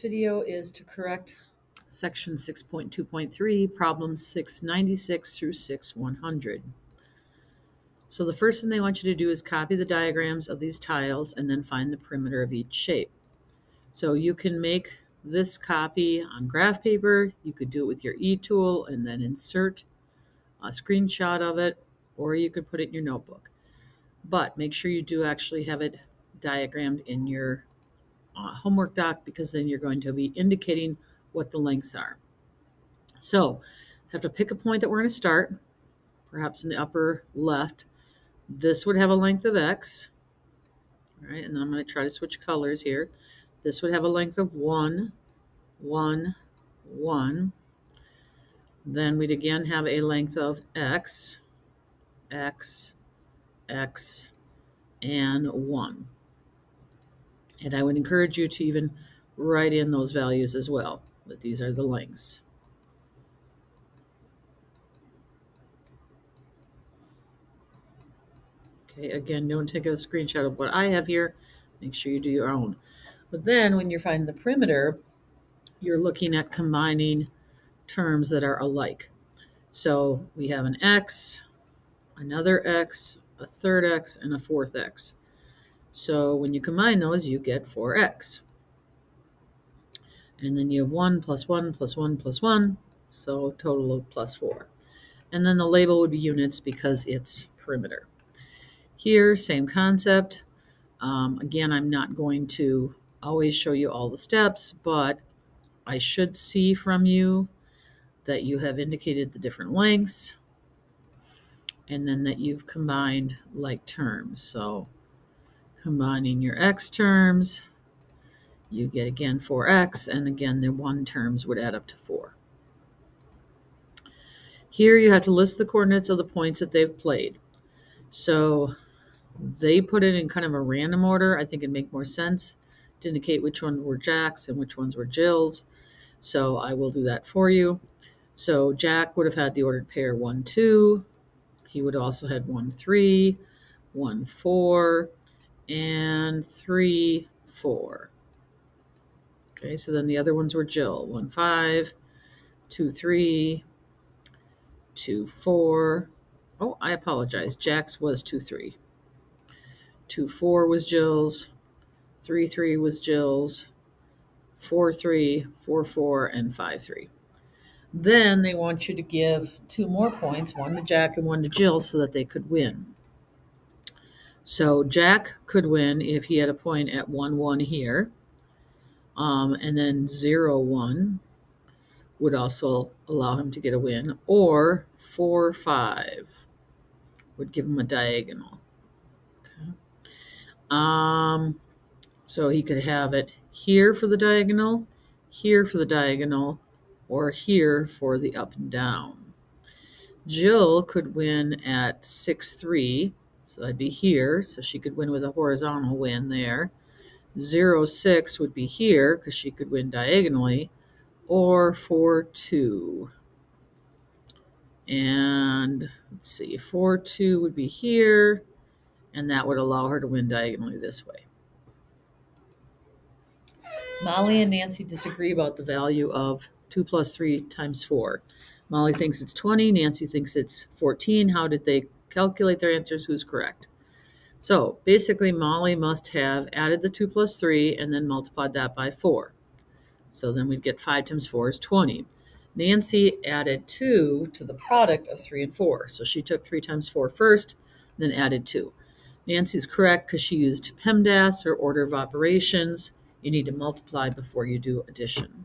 video is to correct section 6.2.3, problems 696 through 6100. So the first thing they want you to do is copy the diagrams of these tiles and then find the perimeter of each shape. So you can make this copy on graph paper, you could do it with your e-tool and then insert a screenshot of it, or you could put it in your notebook. But make sure you do actually have it diagrammed in your homework doc, because then you're going to be indicating what the lengths are. So have to pick a point that we're going to start, perhaps in the upper left. This would have a length of X. All right, and then I'm going to try to switch colors here. This would have a length of 1, 1, 1. Then we'd again have a length of X, X, X, and 1. And I would encourage you to even write in those values as well, that these are the lengths. Okay, again, don't take a screenshot of what I have here. Make sure you do your own. But then when you're finding the perimeter, you're looking at combining terms that are alike. So we have an X, another X, a third X, and a fourth X. So when you combine those, you get 4X. And then you have 1 plus 1 plus 1 plus 1, so total of plus 4. And then the label would be units because it's perimeter. Here, same concept. Again, I'm not going to always show you all the steps, but I should see from you that you have indicated the different lengths and then that you've combined like terms. So combining your X terms, you get again 4X, and again the 1 terms would add up to 4. Here you have to list the coordinates of the points that they've played. So they put it in kind of a random order. I think it'd make more sense to indicate which ones were Jack's and which ones were Jill's. So I will do that for you. So Jack would have had the ordered pair 1, 2. He would also had 1, 3, 1, 4, and 3, 4. Okay, so then the other ones were Jill. 1, 5, 2, 3, 2, 4. Oh, I apologize. Jack's was 2, 3. 2, 4 was Jill's. 3, 3 was Jill's. 4, 3, 4, 4, and 5, 3. Then they want you to give 2 more points, 1 to Jack and 1 to Jill, so that they could win. So Jack could win if he had a point at 1, 1 here. And then 0, 1 would also allow him to get a win. Or 4, 5 would give him a diagonal. Okay. So he could have it here for the diagonal, here for the diagonal, or here for the up and down. Jill could win at 6, 3, so that'd be here, so she could win with a horizontal win there. 0, 6 would be here, because she could win diagonally, or 4, 2. And let's see, 4, 2 would be here, and that would allow her to win diagonally this way. Molly and Nancy disagree about the value of 2 plus 3 times 4. Molly thinks it's 20. Nancy thinks it's 14. How did they calculate their answers? Who's correct? So basically, Molly must have added the 2 plus 3 and then multiplied that by 4. So then we'd get 5 times 4 is 20. Nancy added 2 to the product of 3 and 4. So she took 3 times 4 first, then added 2. Nancy's correct because she used PEMDAS, or order of operations. You need to multiply before you do addition.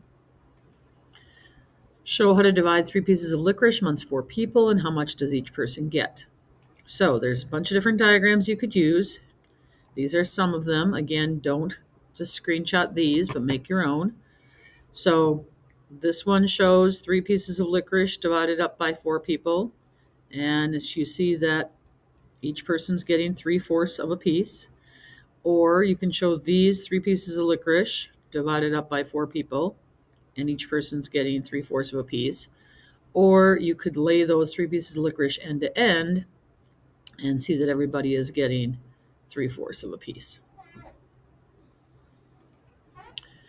Show how to divide 3 pieces of licorice amongst 4 people, and how much does each person get. So there's a bunch of different diagrams you could use. These are some of them. Again, don't just screenshot these, but make your own. So this one shows 3 pieces of licorice divided up by 4 people. And as you see that each person's getting 3/4 of a piece. Or you can show these 3 pieces of licorice divided up by 4 people, and each person's getting 3/4 of a piece. Or you could lay those 3 pieces of licorice end to end and see that everybody is getting 3/4 of a piece.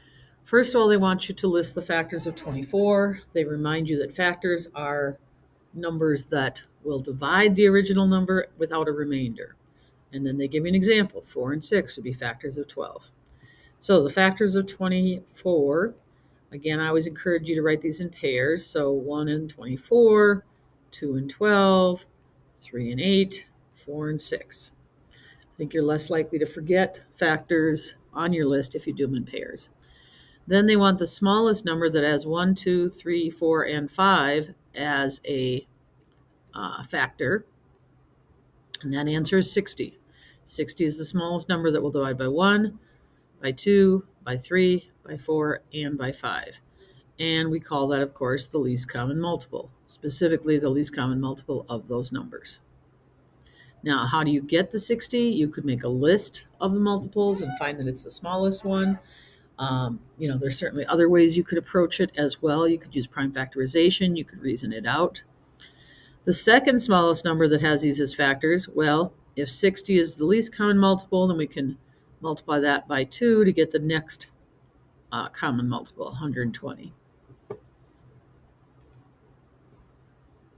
First of all, they want you to list the factors of 24. They remind you that factors are numbers that will divide the original number without a remainder. And then they give you an example. 4 and 6 would be factors of 12. So the factors of 24, again, I always encourage you to write these in pairs. So 1 and 24, 2 and 12, 3 and 8, 4 and 6. I think you're less likely to forget factors on your list if you do them in pairs. Then they want the smallest number that has 1, 2, 3, 4, and 5 as a factor. And that answer is 60. 60 is the smallest number that will divide by 1, by 2, by 3, by 4, and by 5. And we call that, of course, the least common multiple, specifically the least common multiple of those numbers. Now, how do you get the 60? You could make a list of the multiples and find that it's the smallest one. There's certainly other ways you could approach it as well. You could use prime factorization. You could reason it out. The second smallest number that has these as factors, well, if 60 is the least common multiple, then we can multiply that by 2 to get the next common multiple, 120.